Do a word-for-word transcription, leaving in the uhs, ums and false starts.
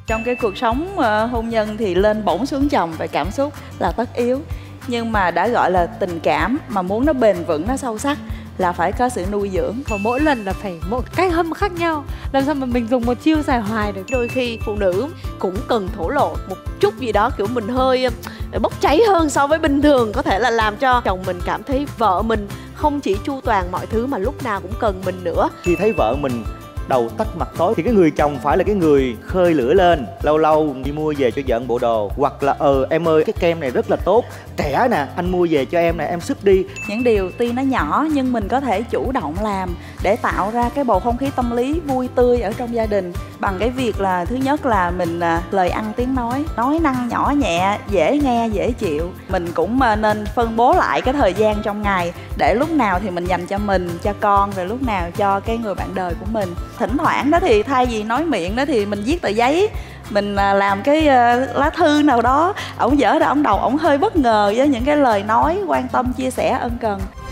Trong cái cuộc sống uh, hôn nhân thì lên bổng xuống chồng về cảm xúc là tất yếu. Nhưng mà đã gọi là tình cảm mà muốn nó bền vững, nó sâu sắc là phải có sự nuôi dưỡng. Và mỗi lần là phải một cách hâm khác nhau. Làm sao mà mình dùng một chiêu xài hoài được. Đôi khi phụ nữ cũng cần thổ lộ một chút gì đó, kiểu mình hơi bốc cháy hơn so với bình thường, có thể là làm cho chồng mình cảm thấy vợ mình không chỉ chu toàn mọi thứ mà lúc nào cũng cần mình nữa. Khi thấy vợ mình đầu tắt mặt tối thì cái người chồng phải là cái người khơi lửa lên, lâu lâu đi mua về cho vợ bộ đồ, hoặc là ờ em ơi cái kem này rất là tốt, trẻ nè, anh mua về cho em nè, em sức đi. Những điều tuy nó nhỏ nhưng mình có thể chủ động làm để tạo ra cái bầu không khí tâm lý vui tươi ở trong gia đình, bằng cái việc là thứ nhất là mình à, lời ăn tiếng nói, nói năng nhỏ nhẹ, dễ nghe, dễ chịu. Mình cũng à, nên phân bố lại cái thời gian trong ngày để lúc nào thì mình dành cho mình, cho con, rồi lúc nào cho cái người bạn đời của mình. Thỉnh thoảng đó thì thay vì nói miệng đó thì mình viết tờ giấy, mình à, làm cái à, lá thư nào đó. Ổng dở ra ổng đầu ổng hơi bất ngờ với những cái lời nói quan tâm, chia sẻ, ân cần.